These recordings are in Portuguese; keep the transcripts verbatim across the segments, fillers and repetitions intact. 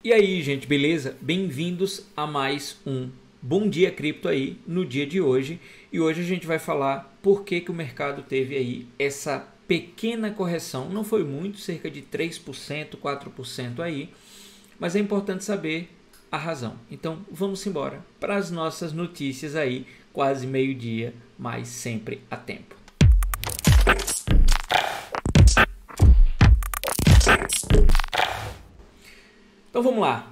E aí, gente, beleza? Bem-vindos a mais um Bom Dia Cripto aí no dia de hoje. E hoje a gente vai falar por que que o mercado teve aí essa pequena correção. Não foi muito, cerca de três por cento, quatro por cento aí, mas é importante saber a razão. Então, vamos embora para as nossas notícias aí, quase meio-dia, mas sempre a tempo. Então vamos lá.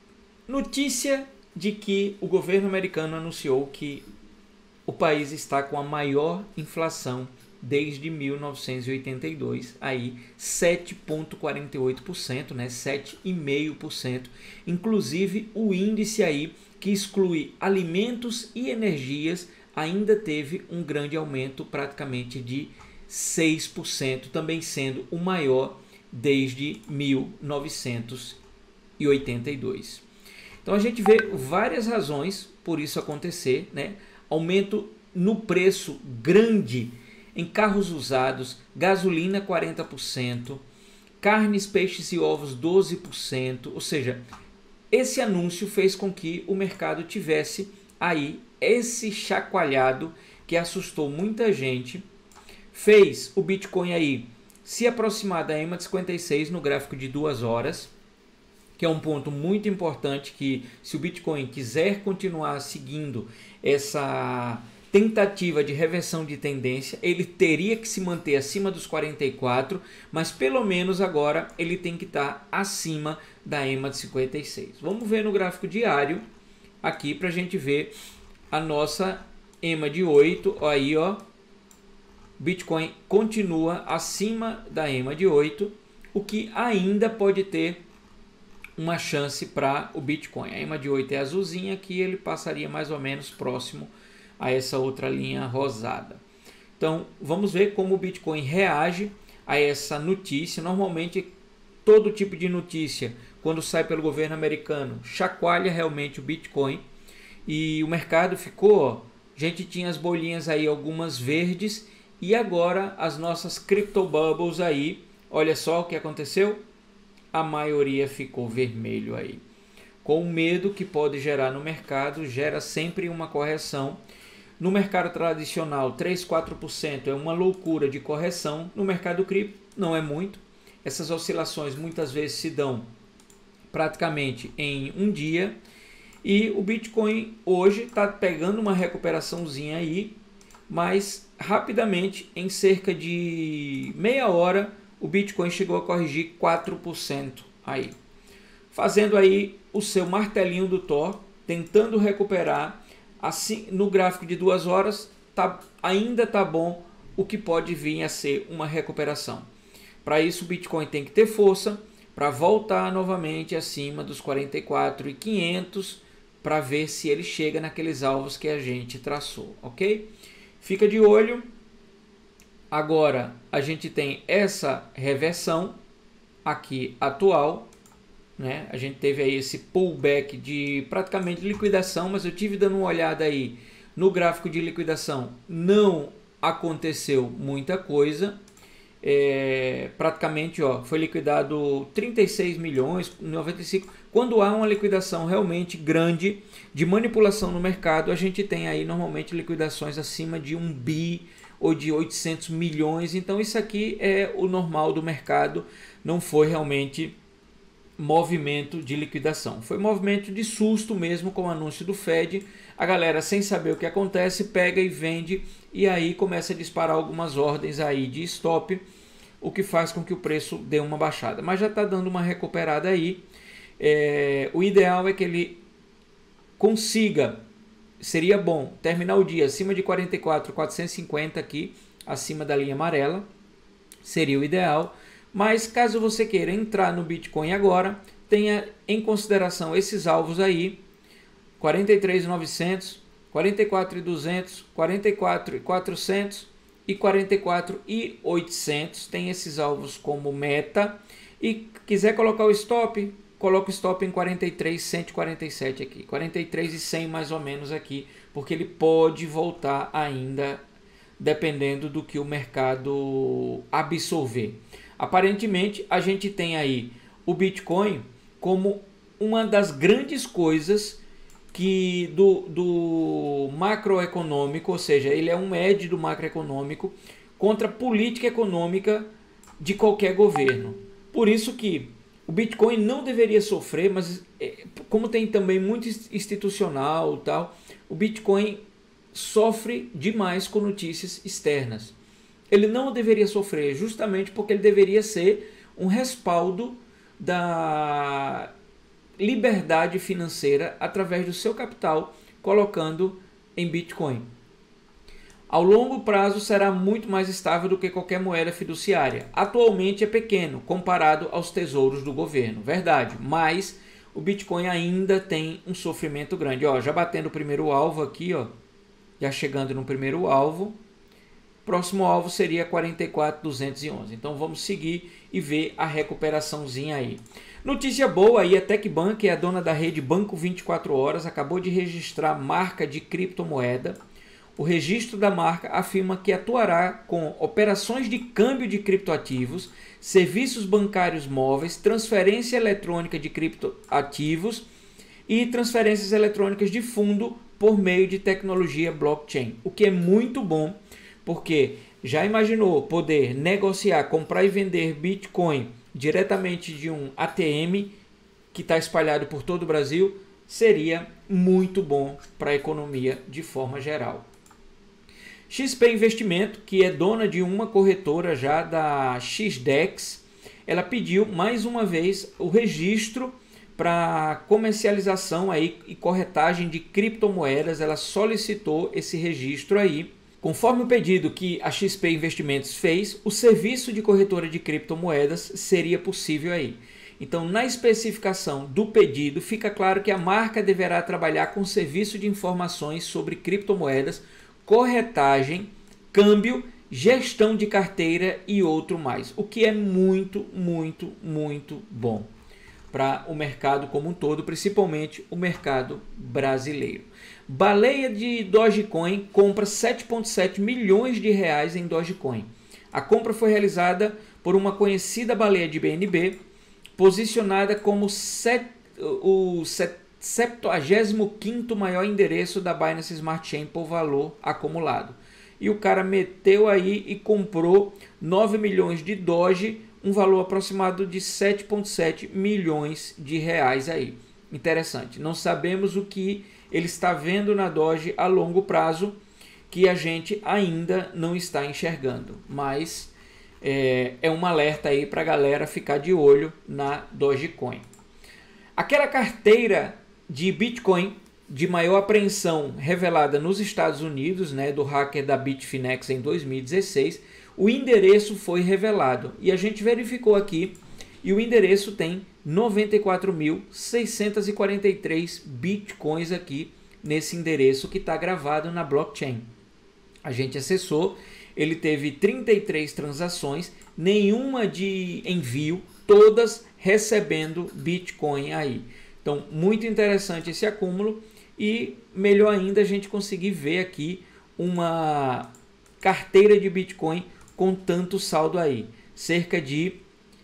Notícia de que o governo americano anunciou que o país está com a maior inflação desde mil novecentos e oitenta e dois, aí sete vírgula quarenta e oito por cento, né? sete vírgula cinco por cento. Inclusive o índice aí que exclui alimentos e energias ainda teve um grande aumento, praticamente de seis por cento, também sendo o maior desde mil novecentos e oitenta e dois. Então a gente vê várias razões por isso acontecer, né? Aumento no preço grande em carros usados, gasolina quarenta por cento, carnes, peixes e ovos doze por cento, ou seja, esse anúncio fez com que o mercado tivesse aí esse chacoalhado que assustou muita gente, fez o Bitcoin aí se aproximar da EMA de cinquenta e seis no gráfico de duas horas, que é um ponto muito importante, que se o Bitcoin quiser continuar seguindo essa tentativa de reversão de tendência, ele teria que se manter acima dos quarenta e quatro, mas pelo menos agora ele tem que estar acima da EMA de cinquenta e seis. Vamos ver no gráfico diário aqui para a gente ver a nossa EMA de oito, ó, aí ó, Bitcoin continua acima da EMA de oito, o que ainda pode ter uma chance para o Bitcoin. A EMA de oito é azulzinha, aqui ele passaria mais ou menos próximo a essa outra linha rosada. Então vamos ver como o Bitcoin reage a essa notícia. Normalmente todo tipo de notícia, quando sai pelo governo americano, chacoalha realmente o Bitcoin, e o mercado ficou, ó, a gente tinha as bolinhas aí, algumas verdes, e agora as nossas crypto bubbles aí, olha só o que aconteceu. A maioria ficou vermelho aí. Com o medo que pode gerar no mercado, gera sempre uma correção. No mercado tradicional, três, quatro por cento é uma loucura de correção. No mercado cripto, não é muito. Essas oscilações muitas vezes se dão praticamente em um dia. E o Bitcoin hoje está pegando uma recuperaçãozinha aí, mas rapidamente, em cerca de meia hora, o Bitcoin chegou a corrigir quatro por cento aí, fazendo aí o seu martelinho do Thor, tentando recuperar. Assim, no gráfico de duas horas, tá, ainda tá bom, o que pode vir a ser uma recuperação. Para isso, o Bitcoin tem que ter força para voltar novamente acima dos quarenta e quatro mil e quinhentos, para ver se ele chega naqueles alvos que a gente traçou, ok? Fica de olho. Agora a gente tem essa reversão aqui atual, né? A gente teve aí esse pullback de praticamente liquidação, mas eu tive dando uma olhada aí no gráfico de liquidação, não aconteceu muita coisa. É, praticamente, ó, foi liquidado trinta e seis milhões, noventa e cinco. Quando há uma liquidação realmente grande de manipulação no mercado, a gente tem aí normalmente liquidações acima de um bi ou de oitocentos milhões. Então isso aqui é o normal do mercado, não foi realmente movimento de liquidação, foi movimento de susto mesmo, com o anúncio do Fed. A galera, sem saber o que acontece, pega e vende, e aí começa a disparar algumas ordens aí de stop, o que faz com que o preço dê uma baixada, mas já está dando uma recuperada aí. É, o ideal é que ele consiga, seria bom terminar o dia acima de quarenta e quatro mil quatrocentos e cinquenta aqui, acima da linha amarela, seria o ideal. Mas caso você queira entrar no Bitcoin agora, tenha em consideração esses alvos aí: quarenta e três mil e novecentos, quarenta e quatro mil e duzentos, quarenta e quatro mil e quatrocentos e quarenta e quatro mil e oitocentos. Tem esses alvos como meta. E quiser colocar o stop, coloca o stop em quarenta e três mil cento e quarenta e sete aqui, quarenta e três mil e cem mais ou menos aqui, porque ele pode voltar ainda, dependendo do que o mercado absorver. Aparentemente a gente tem aí o Bitcoin como uma das grandes coisas que do, do macroeconômico, ou seja, ele é um edge do macroeconômico contra a política econômica de qualquer governo. Por isso que o Bitcoin não deveria sofrer, mas como tem também muito institucional e tal, o Bitcoin sofre demais com notícias externas. Ele não deveria sofrer justamente porque ele deveria ser um respaldo da liberdade financeira através do seu capital, colocando em Bitcoin. Ao longo prazo será muito mais estável do que qualquer moeda fiduciária. Atualmente é pequeno comparado aos tesouros do governo, verdade, mas o Bitcoin ainda tem um sofrimento grande. Ó, já batendo o primeiro alvo aqui, ó, já chegando no primeiro alvo. Próximo alvo seria quarenta e quatro mil duzentos e onze. Então vamos seguir e ver a recuperaçãozinha aí. Notícia boa aí, a TecBan, que é a dona da rede Banco vinte e quatro horas, acabou de registrar marca de criptomoeda. O registro da marca afirma que atuará com operações de câmbio de criptoativos, serviços bancários móveis, transferência eletrônica de criptoativos e transferências eletrônicas de fundo por meio de tecnologia blockchain. O que é muito bom, porque já imaginou poder negociar, comprar e vender Bitcoin diretamente de um A T M que está espalhado por todo o Brasil? Seria muito bom para a economia de forma geral. X P Investimento, que é dona de uma corretora já da X D E X, ela pediu mais uma vez o registro para comercialização aí e corretagem de criptomoedas. Ela solicitou esse registro aí. Conforme o pedido que a X P Investimentos fez, o serviço de corretora de criptomoedas seria possível aí. Então, na especificação do pedido, fica claro que a marca deverá trabalhar com serviço de informações sobre criptomoedas, corretagem, câmbio, gestão de carteira e outro mais. O que é muito, muito, muito bom para o mercado como um todo, principalmente o mercado brasileiro. Baleia de Dogecoin compra sete vírgula sete milhões de reais em Dogecoin. A compra foi realizada por uma conhecida baleia de B N B, posicionada como set, o septuagésimo quinto maior endereço da Binance Smart Chain por valor acumulado. E o cara meteu aí e comprou nove milhões de Doge, um valor aproximado de sete vírgula sete milhões de reais aí. Interessante. Não sabemos o que ele está vendo na Doge a longo prazo, que a gente ainda não está enxergando. Mas é, é um alerta aí para a galera ficar de olho na Dogecoin. Aquela carteira de Bitcoin de maior apreensão revelada nos Estados Unidos, né, do hacker da Bitfinex em dois mil e dezesseis, o endereço foi revelado e a gente verificou aqui e o endereço tem noventa e quatro mil seiscentos e quarenta e três Bitcoins aqui nesse endereço que está gravado na blockchain. A gente acessou, ele teve trinta e três transações, nenhuma de envio, todas recebendo Bitcoin aí. Então, muito interessante esse acúmulo e melhor ainda a gente conseguir ver aqui uma carteira de Bitcoin com tanto saldo aí. Cerca de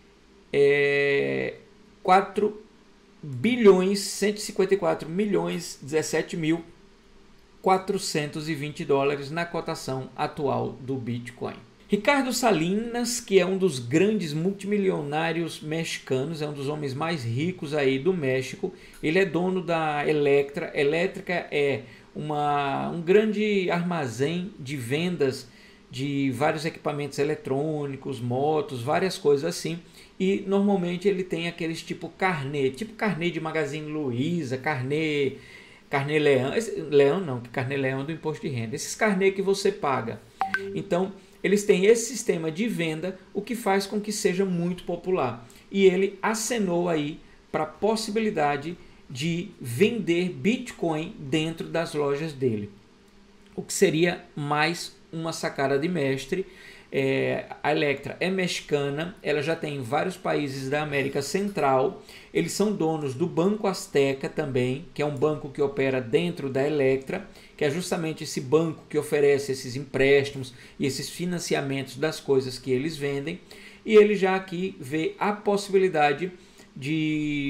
é, quatro bilhões, cento e cinquenta e quatro milhões, dezessete mil, quatrocentos e vinte dólares na cotação atual do Bitcoin. Ricardo Salinas, que é um dos grandes multimilionários mexicanos, é um dos homens mais ricos aí do México. Ele é dono da Electra. Elétrica é uma, um grande armazém de vendas de vários equipamentos eletrônicos, motos, várias coisas assim. E normalmente ele tem aqueles tipo carnê, tipo carnê de Magazine Luiza, carnê, carnê leão, leão não, que carnê leão é do imposto de renda. Esses carnê que você paga. Então, eles têm esse sistema de venda, o que faz com que seja muito popular. E ele acenou aí para a possibilidade de vender Bitcoin dentro das lojas dele. O que seria mais uma sacada de mestre. É, a Electra é mexicana, ela já tem em vários países da América Central. Eles são donos do Banco Azteca também, que é um banco que opera dentro da Electra, que é justamente esse banco que oferece esses empréstimos e esses financiamentos das coisas que eles vendem. E ele já aqui vê a possibilidade de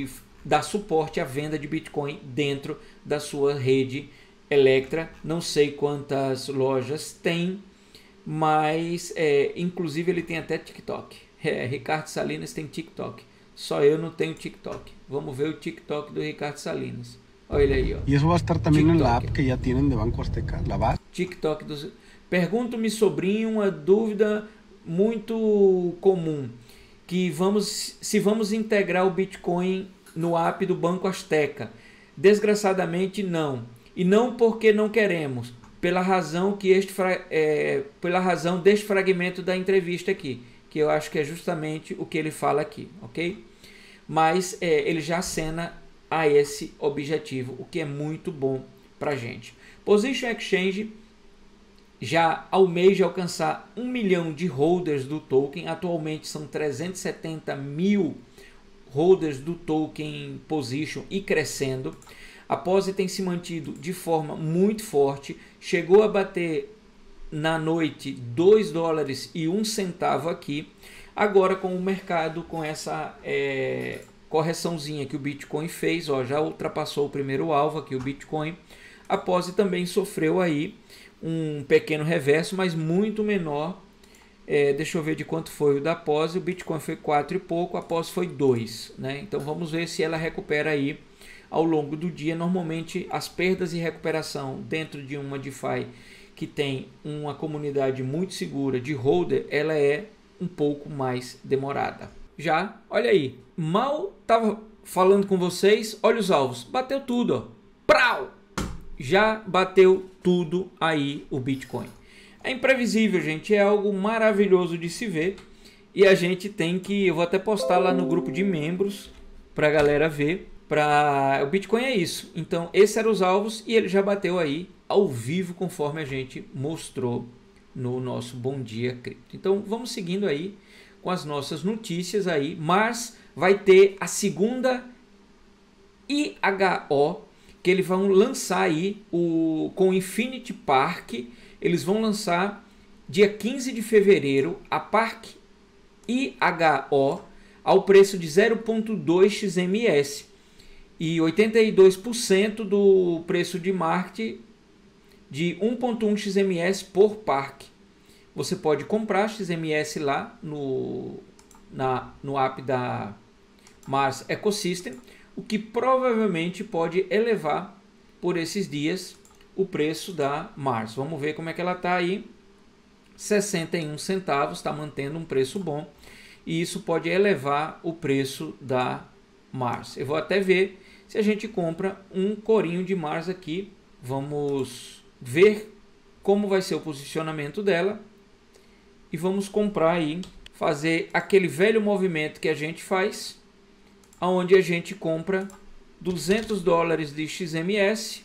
dar suporte à venda de Bitcoin dentro da sua rede Electra. Não sei quantas lojas tem, mas é, inclusive ele tem até TikTok. É, Ricardo Salinas tem TikTok. Só eu não tenho TikTok. Vamos ver o TikTok do Ricardo Salinas. Olha ele aí, ó. E isso vai estar também na app que já tem de Banco Azteca. La base. TikTok dos... Pergunto-me, sobrinho, uma dúvida muito comum. Que vamos, se vamos integrar o Bitcoin no app do Banco Azteca. Desgraçadamente, não. E não porque não queremos. Pela razão, que este, é, pela razão deste fragmento da entrevista aqui. Que eu acho que é justamente o que ele fala aqui, ok? Mas é, ele já acena a esse objetivo, o que é muito bom para a gente. Position Exchange já almeja alcançar um milhão de holders do token. Atualmente são trezentos e setenta mil holders do token Position e crescendo. A P O S tem se mantido de forma muito forte, chegou a bater na noite dois dólares e um centavo aqui. Agora, com o mercado, com essa é, correçãozinha que o Bitcoin fez, ó, já ultrapassou o primeiro alvo aqui, o Bitcoin. A P O S também sofreu aí um pequeno reverso, mas muito menor. É, deixa eu ver de quanto foi o da P O S. O Bitcoin foi quatro e pouco, a P O S foi dois, né? Então vamos ver se ela recupera aí ao longo do dia. Normalmente as perdas e recuperação dentro de uma DeFi que tem uma comunidade muito segura de holder, ela é um pouco mais demorada. Já, olha aí, mal estava falando com vocês, olha os alvos, bateu tudo, ó. Prau! Já bateu tudo aí o Bitcoin. É imprevisível, gente, é algo maravilhoso de se ver e a gente tem que, eu vou até postar lá no grupo de membros para a galera ver. Pra... O Bitcoin é isso. Então, esses eram os alvos e ele já bateu aí ao vivo, conforme a gente mostrou no nosso Bom Dia Cripto. Então, vamos seguindo aí com as nossas notícias aí. Mars vai ter a segunda I H O, que eles vão lançar aí o... com o Infinity Park. Eles vão lançar dia quinze de fevereiro a Park I H O ao preço de zero vírgula dois X M S. E oitenta e dois por cento do preço de market de um vírgula um X M S por parque. Você pode comprar X M S lá no, na, no app da Mars Ecosystem, o que provavelmente pode elevar por esses dias o preço da Mars. Vamos ver como é que ela está aí. sessenta e um centavos, está mantendo um preço bom. E isso pode elevar o preço da Mars. Eu vou até ver se a gente compra um corinho de Mars aqui. Vamos ver como vai ser o posicionamento dela. E vamos comprar aí, fazer aquele velho movimento que a gente faz, onde a gente compra duzentos dólares de X M S,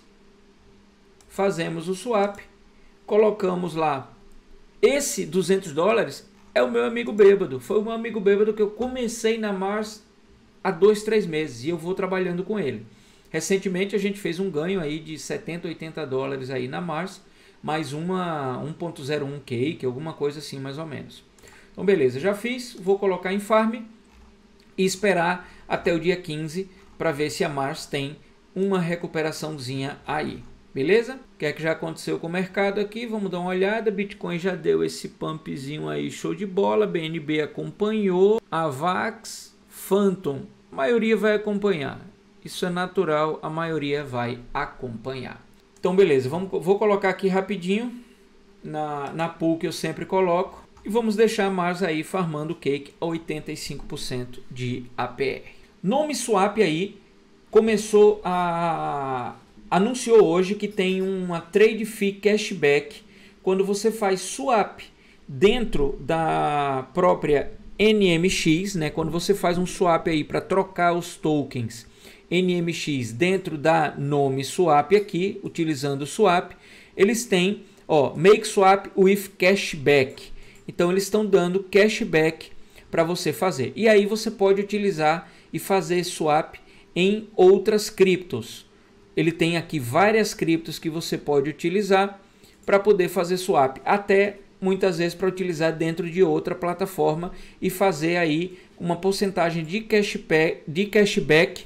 fazemos o swap, colocamos lá. Esse duzentos dólares é o meu amigo bêbado. Foi o meu amigo bêbado que eu comecei na Mars há dois, três meses e eu vou trabalhando com ele. Recentemente a gente fez um ganho aí de setenta, oitenta dólares aí na Mars, mais uma um ponto zero um cake, alguma coisa assim mais ou menos. Então beleza, já fiz, vou colocar em farm e esperar até o dia quinze para ver se a Mars tem uma recuperaçãozinha aí. Beleza? O que é que já aconteceu com o mercado aqui? Vamos dar uma olhada. Bitcoin já deu esse pumpzinho aí, show de bola. B N B acompanhou. Avax, Phantom, a maioria vai acompanhar. Isso é natural, a maioria vai acompanhar. Então beleza, vamos, vou colocar aqui rapidinho na, na pool que eu sempre coloco. E vamos deixar a Mars aí farmando o cake a oitenta e cinco por cento de A P R. Nome Swap aí começou a... anunciou hoje que tem uma trade fee cashback quando você faz swap dentro da própria N M X, né? Quando você faz um swap aí para trocar os tokens N M X dentro da Nome Swap aqui, utilizando o swap, eles têm, ó, make swap with cashback. Então eles estão dando cashback para você fazer. E aí você pode utilizar e fazer swap em outras criptos. Ele tem aqui várias criptos que você pode utilizar para poder fazer swap, até muitas vezes para utilizar dentro de outra plataforma e fazer aí uma porcentagem de cashback, de cashback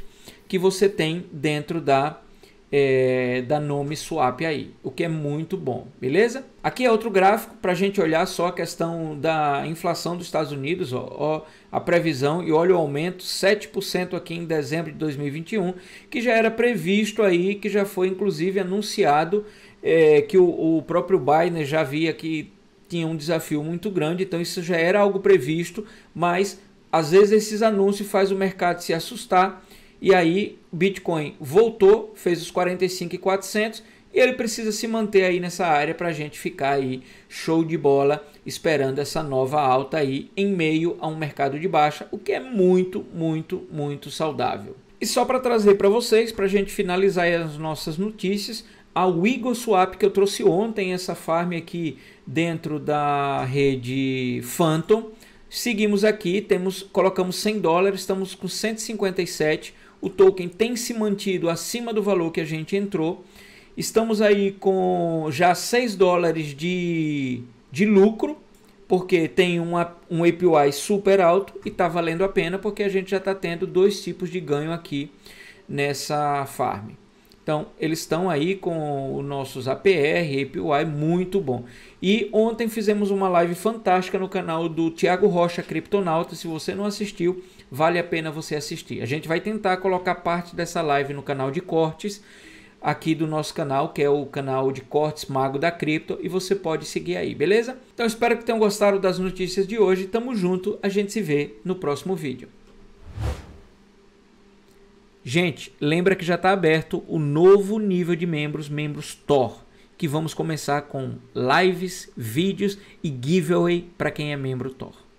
que você tem dentro da, é, da Nome Swap aí, o que é muito bom, beleza? Aqui é outro gráfico para a gente olhar só a questão da inflação dos Estados Unidos, ó, ó, a previsão, e olha o aumento, sete por cento aqui em dezembro de dois mil e vinte e um, que já era previsto aí, que já foi inclusive anunciado, é, que o, o próprio Biden já via que tinha um desafio muito grande, então isso já era algo previsto, mas às vezes esses anúncios fazem o mercado se assustar, e aí o Bitcoin voltou, fez os quarenta e cinco mil e quatrocentos, e ele precisa se manter aí nessa área para a gente ficar aí show de bola, esperando essa nova alta aí em meio a um mercado de baixa, o que é muito, muito, muito saudável. E só para trazer para vocês, para a gente finalizar as nossas notícias, a WegoSwap que eu trouxe ontem, essa farm aqui dentro da rede Phantom. Seguimos aqui, temos, colocamos cem dólares, estamos com cento e cinquenta e sete. O token tem se mantido acima do valor que a gente entrou. Estamos aí com já seis dólares de, de lucro, porque tem uma, um A P Y super alto e está valendo a pena, porque a gente já está tendo dois tipos de ganho aqui nessa farm. Então, eles estão aí com os nossos A P R, A P Y, muito bom. E ontem fizemos uma live fantástica no canal do Thiago Rocha, Criptonauta. Se você não assistiu, vale a pena você assistir. A gente vai tentar colocar parte dessa live no canal de cortes, aqui do nosso canal, que é o canal de cortes Mago da Cripto, e você pode seguir aí, beleza? Então, espero que tenham gostado das notícias de hoje. Tamo junto, a gente se vê no próximo vídeo. Gente, lembra que já está aberto o novo nível de membros, membros Tor, que vamos começar com lives, vídeos e giveaway para quem é membro Tor.